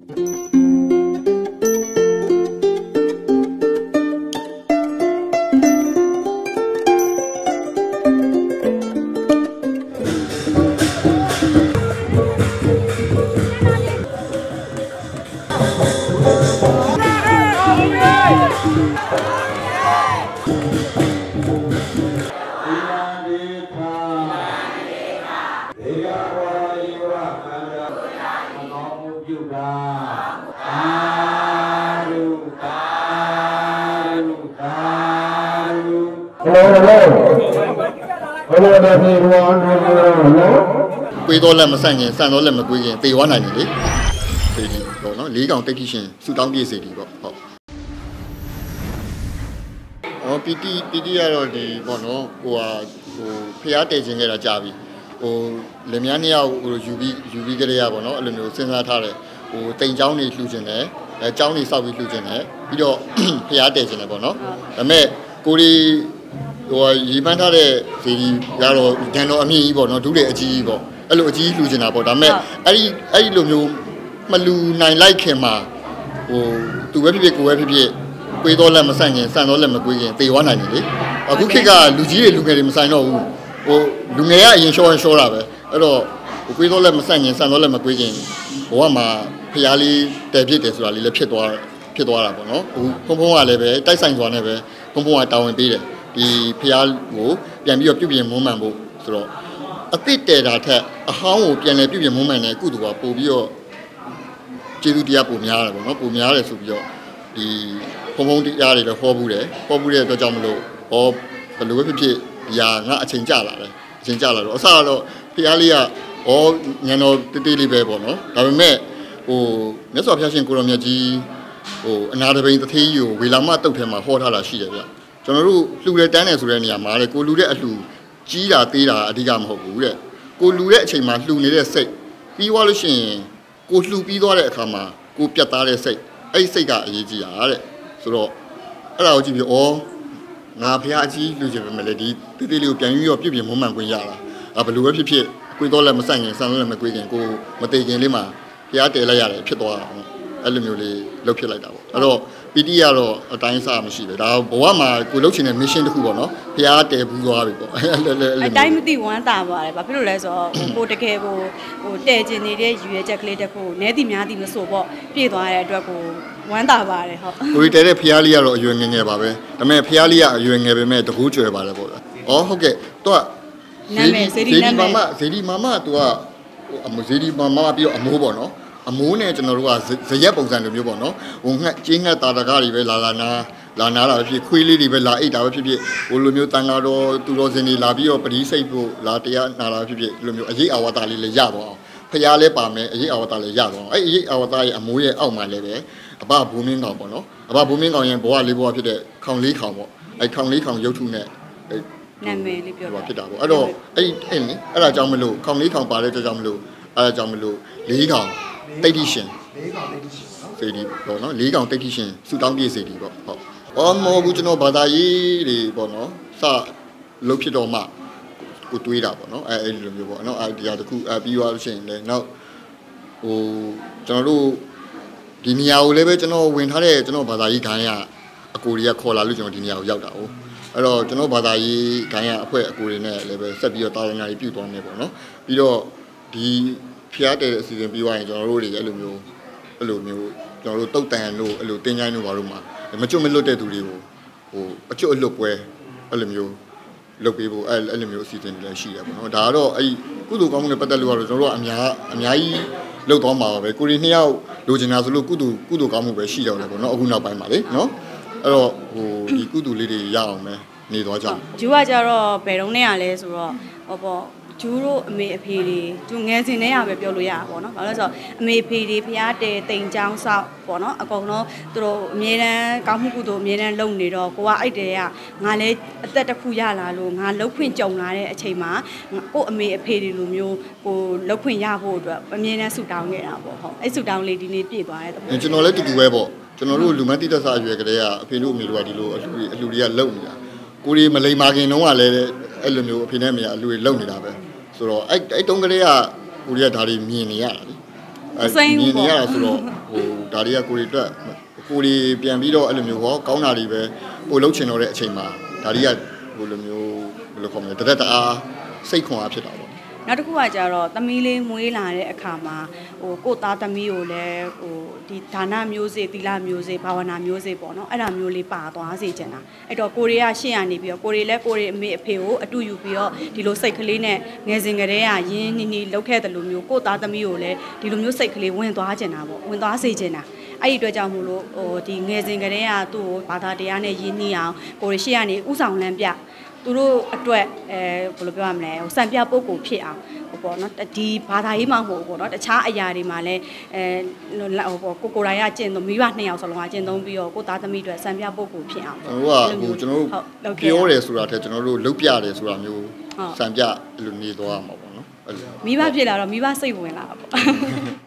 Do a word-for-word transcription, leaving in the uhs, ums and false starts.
Quy tôi làm mà sang nghìn, sang đó làm mà quy nghìn, tùy quá này nhỉ? Thì đó nó lý còn tết kishin, sự đóng đi gì đi bọn. Ờ, pê tê pê tê rồi thì bọn nó của của phía tây trên cái là chả bị, của làm nhà nhau của u bê u bê cái này bọn nó làm nhiều sinh ra thay đấy, của tây châu này lưu trên này, châu này sau bị lưu trên này, bây giờ phía tây trên này bọn nó, mà cô đi rồi gì mà thay đấy thì giờ rồi cái nó ami bọn nó đủ để chi bọn, cái lỗ chi lưu trên nào bọn, mà ấy ấy làm nhiều mà lưu này lại khi mà, của tụi em biết của em biết quy tôi làm mà sang nghìn, sang đó làm mà quy nghìn, tùy quá này nhỉ? À, cũng khi cả lưu gì lưu cái gì mà sang nó, ô lưu nghe ai yên show yên show là vậy, ở đó quy tôi làm mà sang nghìn, sang đó làm mà quy nghìn, ô mà phía ali đại biểu để số ali là phía toa phía toa là bọn nó, phong phong ali về, đại sang toa này về, phong phong ali tao mình biết đấy, thì phía ali ô, bây giờ biểu hiện mồm mà bộ, số đó, ở tết tết là thế, à hàng ô bây giờ biểu hiện mồm mà này, cứ đùa bộ bây giờ, chế độ địa bộ nhà là bọn nó bộ nhà là số bây giờ, thì phong phong địa này là khó bù đấy, khó bù đấy tôi chọn một lô, ở lúa phía phía nhà ngã chính trả lại đấy, chính trả lại rồi, sao rồi, phía ali à, ở nhà nó tết tết đi về bọn nó, làm mẹ, ô, nếu so với hiện tại nhà gì, ô, anh ấy bây giờ thấy nhiều, vì làm mà tốt thêm mà khó thà là gì đấy, cho nên lúc lúc đấy này số này mà đấy, cô lúc đấy lúc chỉ là tây là đi làm học bù đấy, cô lúc đấy chỉ mà lúc này đấy xây, bây giờ lúc này cô lúc bây giờ đấy khám mà, cô biết ta đấy xây, ấy xây cái gì à đấy. rồiအဲ့ဒါကိုကြည့်ပြီးဩငါဖះအကြီးလူချင်ပဲမလဲဒီတိတိလေးကိုပြန်ပြီးတော့ပြည့်ပြည့်မွမ်းမံခွင့်ရတာအဲဘယ်လိုပဲဖြစ်ဖြစ်ကိုယ်တော့လည်းမဆိုင်ခင်ဆန်းလည်းမကွေးခင်ကိုမတေခင်လေးမှာဖះတည်လိုက်ရတယ်ဖြစ်သွားတာအဲ့လိုမျိုးလေးလှုပ်ဖြစ်လိုက်တာပေါ့အဲ့တော့ပီတီကတော့အတိုင်းစားမရှိပဲဒါဘဝမှာကိုလှုပ်ချင်တဲ့ mission တစ်ခုပေါ့နော်ဖះတည်ဘူးသွားပြီပေါ့အဲ့လိုအဲ့လိုအတိုင်းမသိဝမ်းသာပါတယ်ဘာဖြစ်လို့လဲဆိုတော့ကိုတကယ်ကိုဟိုတည်ကျင်နေတဲ့ရွေးချက်ကလေးတစ်ခုနဲတိများတိမဆိုပေါ့ပြည့်သွားတဲ့အတွက်ကိုဝမ်းသာပါတယ်ဟုတ်ကိုရီတဲတဲ့ဖះလေးကတော့အရွယ်ငယ်ငယ်ပါပဲဒါပေမဲ့ဖះလေးကအရွယ်ငယ်ပဲမဲ့တကူးကျွယ်ပါတယ်ပေါ့ဗျာဩဟုတ်ကဲ့သူကနာမည်ဇေဒီနာမည်ဇေဒီမမသူကအမဇေဒီမမပြီးတော့အမိုးပေါ့နော်အမိုးနဲ့ကျွန်တော်တို့ကဇရက်ပုံစံလိုမျိုးပေါ့နော်ဟိုငှက်ကျင်းငှက်တာတကားတွေပဲလာလာနာလာနာတာပဲဖြစ်ခွေးလေးတွေပဲလာအိတ်တာပဲဖြစ်ဖြစ်ဟိုလိုမျိုးတန်ဃာတော်သူတော်စင်တွေလာပြီးတော့ပရိစိတ်ဖို့လာတရားနာတာဖြစ်ဖြစ်ဒီလိုမျိုးအရေးအဝတာလေးလည်းရပါအောင်ဖះလည်းပါမယ်အရေးအဝတာလည်းရပါအောင်အဲ့အရေးအဝတာရဲ့အမိုးရဲ့အောက်မှာလည်းပဲအဘဘူမင်းကောင်ပေါ့နော်အဘဘူမင်းကောင်ရဲ့ဘဝလေးဘဝဖြစ်တဲ့ခေါင်လေးခေါင်ပေါ့အဲ့ခေါင်လေးခေါင်ရုပ်ထုနဲ့နာမည်လေးပြောတာဖြစ်တာပေါ့အဲ့တော့အဲ့အဲ့လေအဲ့ဒါကြောင့်မလို့ခေါင်လေးခေါင်ပါတဲ့ကြောင့်မလို့အဲ့ဒါကြောင့်မလို့လေးခေါင်တိတ်တိရှင်လေးခေါင်တိတ်တိရှင်နော်စေဒီပေါ့နော်လေးခေါင်တိတ်တိရှင်ဆူတောင်းပြည့်စေဒီပေါ့ဟုတ်အော်မောဘူးကျွန်တော်ဘာသာရေးတွေပေါ့နော်စလုတ်ဖြစ်တော့မှကိုတွေးတာပေါ့နော်အဲ့အဲ့လိုမျိုးပေါ့နော်အဲ့ဒီဟာတခုအပြီးသွားလို့ရှိရင်လည်းနောက်ဟိုကျွန်တော်တို့ဒီနေရာကိုလည်းပဲကျွန်တော်ဝင်ထားတဲ့ကျွန်တော်ဘာသာရေးခိုင်းရအကိုတွေကခေါ်လာလို့ကျွန်တော်ဒီနေရာကိုရောက်တာဟုတ်အဲ့တော့ကျွန်တော်ဘာသာရေးခိုင်းရအဖွဲ့အကိုတွေနဲ့လည်းပဲဆက်ပြီးတော့တာဝန်ခံပြုသွားမယ်ပေါ့နော်ပြီးတော့ဒီဖျားတဲ့အစီအစဉ်ပြီးသွားရင်ကျွန်တော်တို့တွေအဲ့လိုမျိုးအဲ့လိုမျိုးကျွန်တော်တို့တုတ်တန်လို့အဲ့လိုတင်းချိုင်းလို့ဘာလို့မှမကျွတ်မလွတ်တဲ့သူတွေကိုဟိုအကျွတ်အလွတ်ပွဲအဲ့လိုမျိုးလုပ်ပေးဖို့အဲ့အဲ့လိုမျိုးအစီအစဉ်တွေလည်းရှိတယ်ပေါ့နော်ဒါကတော့အဲ့ကုသိုလ်ကောင်းမှုနဲ့ပတ်သက်လို့ကတော့ကျွန်တော်တို့ကအများအများကြီးလုပ်သွားမှာပါပဲကိုရီနှစ်ယောက်လိုချင်တာဆိုလို့ကုသိုလ်ကုသိုလ်ကောင်းမှုပဲရှိတော့တယ်ပေါ့နော်အခုနောက်ပိုင်းမှာလေနော်အဲ့တော့ဟိုဒီကုသိုလ်လေးတွေရအောင်ပဲနေသွားကြဂျူကကြတော့ဘယ်တော့နဲ့ရလဲဆိုတော့ဟောပေါ့ဂျူတို့အမေအဖေတွေဂျူငယ်စဉ်တည်းရပဲပြောလို့ရတာပေါ့နော်ဘာလို့လဲဆိုတော့အမေအဖေတွေဖျားတဲတိမ်ချောင်းဆောက်ပေါ့နော်အကုန်လုံးသူတို့အမြဲတမ်းကောင်းမှုကုသိုလ်အမြဲတမ်းလုပ်နေတော့ကိုကအဲ့တဲကငါလဲအသက်တစ်ခုရလာလို့ငါလှုပ်ခွင့်ကြုံလာတဲ့အချိန်မှာကိုအမေအဖေတွေလိုမျိုးကိုလှုပ်ခွင့်ရဖို့အတွက်အမြဲတမ်းဆူတောင်းနေတာပေါ့ဟုတ်အဲ့ဆူတောင်းလေးဒီနေ့ပြည့်သွားတဲ့ကျွန်တော်လည်းတူတူပဲပေါ့ကျွန်တော်တို့လူမတိတက်စာအရွယ်ကလေးကအဖေတို့အမေတို့ကဒီလိုအလှူအလှူတွေကလုံနေတာကိုရီမလိမ္မာခင်တုန်းကလည်းအဲ့လိုမျိုးအဖေနဲ့အမေကအလှူတွေလုံနေတာပဲဆိုတော့အဲ့အဲ့တုန်းကလေးကကိုရီကဒါတွေမြင်နေရတာလေမြင်နေရတာဆိုတော့ဟိုဒါတွေကကိုရီအတွက်ကိုရီပြန်ပြီးတော့အဲ့လိုမျိုးဟောကောင်းတာတွေပဲပို့လုပ်ချင်တော့တဲ့အချိန်မှာဒါတွေကဟိုလိုမျိုးဘယ်လိုခေါ်မလဲတရက်တအားစိတ်ခွန်အားဖြစ်တာပေါ့နောက်တစ်ခုကကြတော့သမီးလေးမွေးလာတဲ့အခါမှာဟိုကိုသားသမီးကိုလည်းဟိုဒီဒါနမျိုးစေ့သီလမျိုးစေ့ဘာဝနာမျိုးစေ့ပေါ့နော်အဲ့ဒါမျိုးလေးပါသွားစေချင်တာအဲ့တော့ကိုရီးယားရှေ့ရနေပြီးတော့ကိုရီလည်းကိုရီအမေအဖေကိုအတူယူပြီးတော့ဒီလိုစိတ်ကလေးနဲ့ငယ်စဉ်ကတည်းကရင်းနှီးနှီးလှုပ်ခဲ့တဲ့လိုမျိုးကိုသားသမီးကိုလည်းဒီလိုမျိုးစိတ်ကလေးဝင်သွားချင်တာပေါ့ဝင်သွားစေချင်တာအဲ့ဒီအတွက်ကြောင့်မို့လို့ဟိုဒီငယ်စဉ်ကတည်းကသူ့ကိုဘာသာတရားနဲ့ရင်းနှီးအောင်ကိုရီရှေ့ရနေဥဆောင်လမ်းပြသူတို့အတွက်အဲဘယ်လိုပြောရမလဲဟိုစံပြပုဂ္ဂိုလ်ဖြစ်အောင်ဟိုပေါ့နော်ဒီဘာသာရေးမှမဟုတ်ဘူးပေါ့နော်တခြားအရာတွေမှာလည်းအဲဟိုပေါ့ကိုကိုရိုင်းကကျင့်သုံးမိဘနှစ်ယောက်စလုံးကကျင့်သုံးပြီးတော့ကိုသားသမီးအတွက်စံပြပုဂ္ဂိုလ်ဖြစ်အောင်ကျွန်တော်ကဟိုကျွန်တော်တို့ပြောတယ်ဆိုတာထက်ကျွန်တော်တို့လုပ်ပြတယ်ဆိုတာမျိုးစံပြအဲ့လိုနေသွားမှာပေါ့နော်မိဘဖြစ်လာတော့မိဘစိတ်ဝင်လာတာပေါ့